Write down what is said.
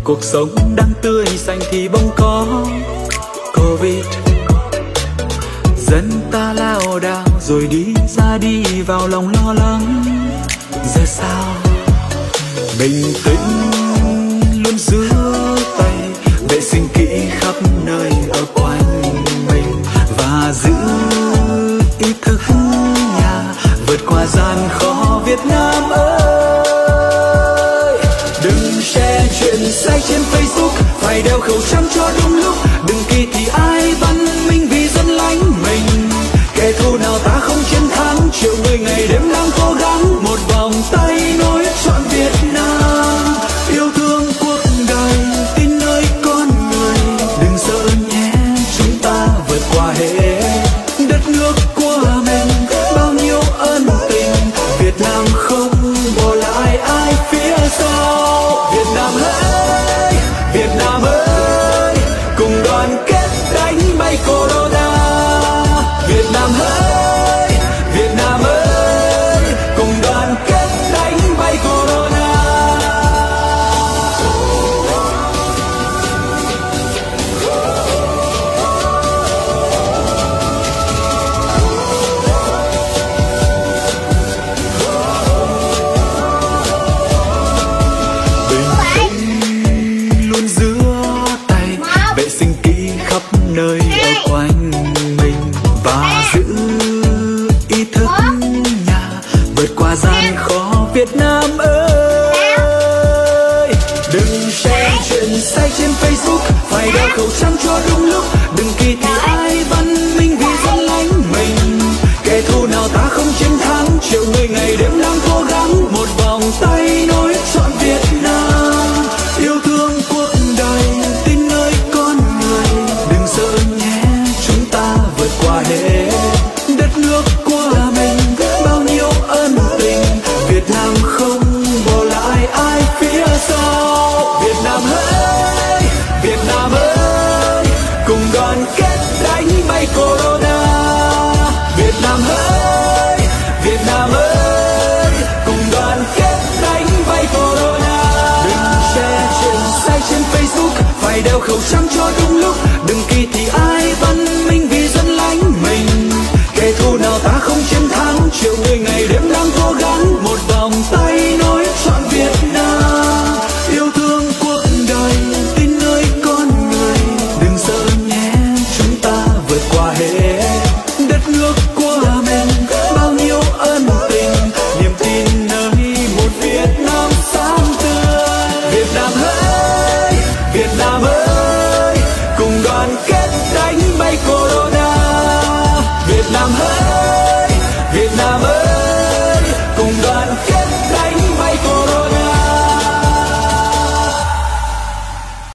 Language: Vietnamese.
cuộc sống đang tươi xanh thì bỗng có Covid. Dân ta lao đao rồi đi ra đi vào lòng lo lắng. Giờ sao bình tĩnh luôn giữ tay, vệ sinh kỹ khắp nơi ở quanh mình và giữ ý thức nhà, vượt qua gian khó Việt Nam ơi. Đừng share chuyện sai trên Facebook, phải đeo khẩu trang cho đúng lúc. Đừng kỳ thị ai văn minh vì dân lánh mình. Kẻ thù nào ta không chiến thắng, triệu người ngày đêm đang cố gắng. Một vòng tay nối trọn Việt Nam, yêu thương cuộc đời, tin nơi con người. Đừng sợ nhé, chúng ta vượt qua hết. Đất nước của mình bao nhiêu ân tình, Việt Nam không bỏ lại ai phía sau. Việt Nam ơi, Việt Nam ơi, cùng đoàn kết đánh bay Corona. Việt Nam ơi, Việt Nam ơi, cùng đoàn kết đánh bay Corona. Bình tĩnh luôn giữ tay, vệ sinh kỹ khắp nơi ở quanh mình và giữ ý thức nhà, vượt qua gian khó Việt Nam ơi. Đừng share chuyện sai trên Facebook, phải đeo khẩu trang cho đúng lúc. Đừng kỳ thị ai văn minh vì dân lánh mình. Kẻ thù nào ta không chiến thắng, triệu người ngày đêm đang cố gắng. Một vòng tay nối trọn Việt Nam, yêu thương cuộc đời, tin nơi con người. Đừng sợ nhé, chúng ta vượt qua hết. Đất nước của mình bao nhiêu ân tình, Việt Nam không bỏ lại ai phía sau. Việt Nam ơi, Việt Nam ơi, cùng đoàn kết đánh bay Corona. Việt Nam ơi, Việt Nam ơi, cùng đoàn kết đánh bay Corona. Đừng share chuyện sai trên Facebook, phải đeo khẩu trang cho đúng lúc. Đừng kỳ thị ai văn minh vì dân lánh mình. Kẻ thù nào ta không chiến thắng, triệu người ngày đêm đang cố gắng. Một vòng tay nối trọn Việt Nam, yêu thương cuộc đời, tin nơi con người. Đừng sợ nhé, chúng ta vượt qua hết. Đất nước của mình bao nhiêu ân tình, niềm tin nơi một Việt Nam sáng tươi. Việt Nam ơi, Việt Nam ơi, cùng đoàn kết đánh bay Corona.